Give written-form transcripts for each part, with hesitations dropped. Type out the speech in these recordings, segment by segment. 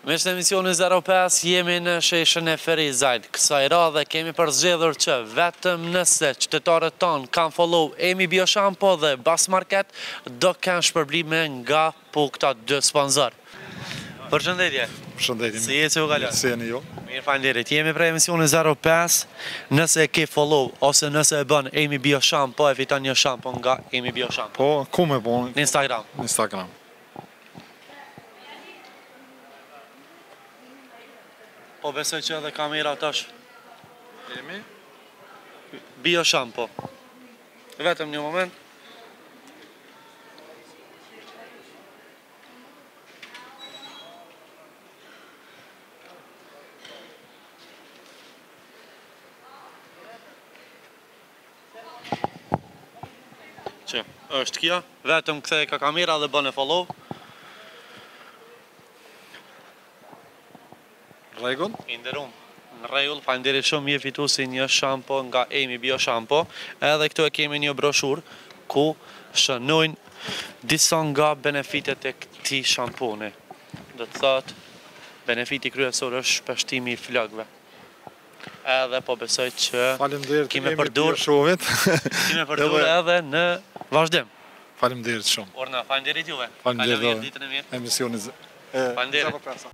Me shtë emisioni 05 jemi në sheshën e Ferizajt. Kësaj radhe kemi përzgjedhur që vetëm nëse qytetarët tonë kanë follow Emi Bioshampo dhe Bas Market do kanë shpërblime nga po këta dy sponsor. Përshëndetje. Përshëndetje. Si jeni u kalon? Si jeni ju? Mirë, faleminderit. Jemi për emisioni 05. Nëse ke follow ose nëse e bën Emi Bioshampo e fiton një shampo nga Emi Bioshampo. Po, ku me bon? Në Instagram. Në Instagram. Po besoj që edhe kamera tash Emi? Bioshampo. Vetëm një moment. Që është kjo, vetëm kthej ka kamera dhe bën e follow. Rregull? I nderuam. Në rregull, faleminderit shumë, je fituesi një shampo nga Emi Bioshampo. Edhe këtu e kemi një broshurë ku shënojnë disa nga benefitet e këtij shamponi. Do të thotë, benefiti kryesor është shpeshtimi i flokëve. Edhe po besoj që Faleminderit kime përdur edhe në vazhdim. Faleminderit shumë. Orna, faleminderit juve. Faleminderit ditën e mirë. Emisioni Faleminderit.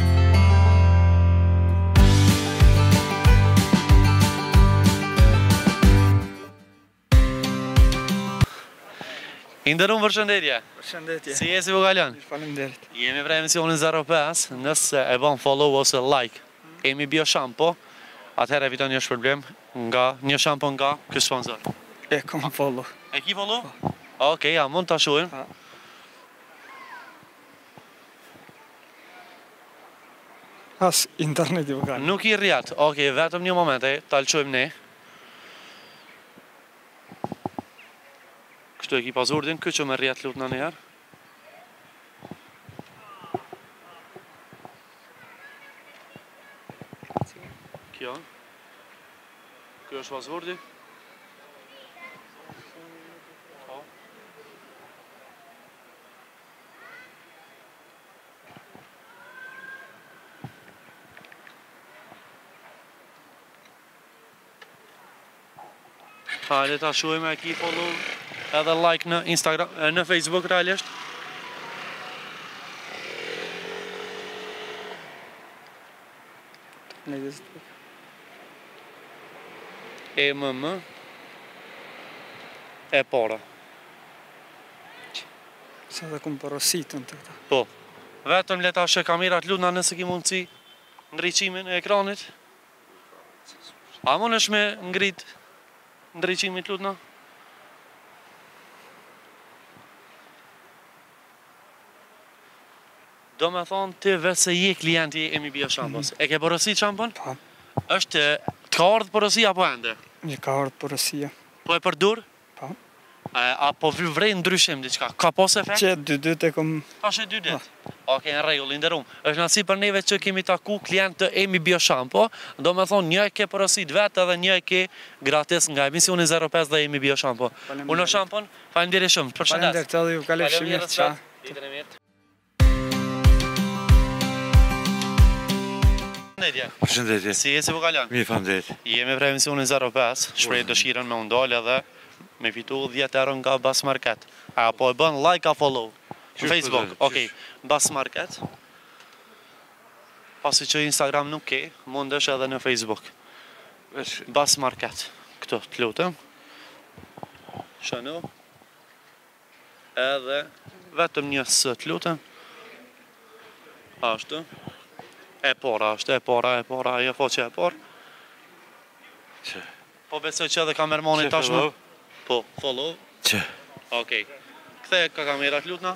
I nderuam, përshëndetje. Përshëndetje. Si jesi u kalon? Faleminderit. Jemi për emisionin 05, nëse e bën follow ose like Emi Bioshampo, atëherë fiton një shpërblim nga një shampo nga ky sponsor. E kam follow. E ki follow? Okej, ja, mund ta shohim. As interneti më kanë. Nuk i rriat. Okej, vetëm një moment, ta lçojmë ne. Kështu e ki pas urdin, këtë që me rriat lut në njëherë. Kjo. Kjo është pas urdi. Hajde ta shuajmë e ki follow edhe like në Instagram, në Facebook realisht. EMM e para. Sa dhe kumë porositën të këta. Po, vetëm leta shë kamerat luna nëse ki mundësi ndriqimin e ekranit. A mund është me ngrit ndriqimit lutna? Do me thonë ti vetë se je klienti Emi Bioshampos. E ke porosit shampon? Po. Është të ka ardhë porosia apo ende? Një ka ardhë porosia. Po e përdur? Po. Apo vrej ndryshim diçka? Ka pos efekt? Që 2 dytë e kom... Ashe 2 ditë? Oke, në regull, i nderum. Është nësi për neve që kemi taku klient të Emi Bioshampo, do me thonë një e ke porosit vetë edhe një e ke gratis nga emisioni 05 dhe Emi Bioshampo. Unë shampon, faleminderit shumë. Përshëndet. Faleminderit edhe ju kalef shumë mirë, qa. Ditën e mirë. Përshëndetje. Si jesi u kalon? Mirë, faleminderit. Jemi për emisionin 05, shprej dëshiren me undal edhe me fitu 10 euro nga Bas Market. Apo e bën like a follow në Facebook. Okej, Bas Market. Pasi që Instagram nuk ke, mundesh edhe në Facebook. Bas Market. Këto, të lutëm. Shënu. Edhe vetëm një së të lutëm. Ashtu. E para, është e para, ajo foqe e para. Po besoj që edhe kamermoni tashmë. Po, follow. Që? Okej. Kthe ka kamerat lutna.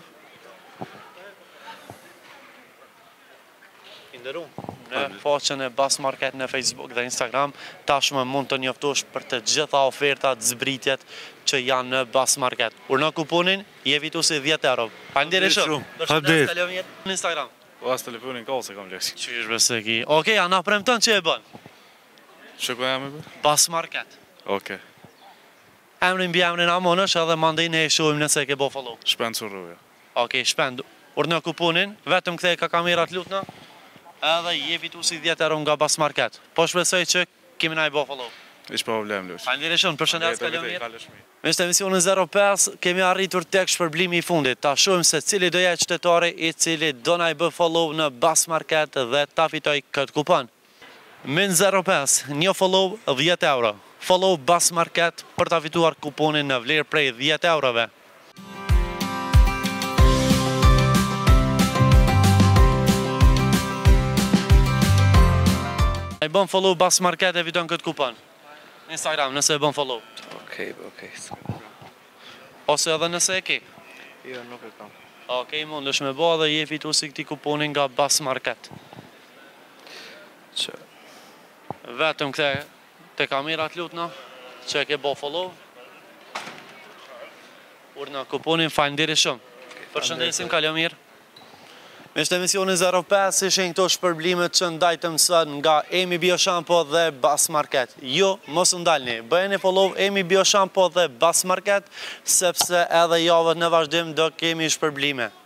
I nderuam. Në faqen e Bas Market në Facebook dhe Instagram, tashmë mund të njoftosh për të gjitha ofertat, zbritjet që janë në Bas Market. Urna kuponin, je fituesi 10 euro. Faleminderit shumë. Faleminderit. Në Instagram. Po as telefonin ka ose kam lëksi. Që është besë ki. Okej, ana premton që e bën. Shiko jam e bë? Bas Market. Okej. Emrin mbi emrin amon është edhe mandej ne e shohim nëse e ke bo follow. Shpend sur rruja. Okej, shpend. Urna kuponin, vetëm kthej ka kamerat lutna. edhe je fituesi 10 euro nga Bas Market. Po shpresoj që kemi na i bë follow. Hiç problem Lësh. Faleminderit shumë, përshëndes, kaloj mirë. Kalosh mirë. Me shtë emisionin 05 kemi arritur tek shpërblimi i fundit. Ta shohim se cili do jetë qytetari i cili do na i bë follow në Bas Market dhe ta fitoj këtë kupon. Min 05, një follow 10 euro. Follow Bas Market për ta fituar kuponin në vlerë prej 10 eurove. E bën follow Bas Market e fiton këtë kupon. Në Instagram nëse e bën follow. Okej. Ose edhe nëse e ke. Jo, nuk e kam. Okej, mundesh me bë dhe je fituesi këtij kuponi nga Bas Market. Që Vetëm këte te kamerat lutna që e ke bë follow. Urna kuponin, faleminderit shumë. Përshëndesim, kalo mirë. Me shtë emisioni 05 ishin këto shpërblimet që ndajtëm sot nga Emi Bioshampo dhe Bas Market. Jo, mos ndalni, bëjeni follow Emi Bioshampo dhe Bas Market, sepse edhe javët në vazhdim do kemi shpërblime.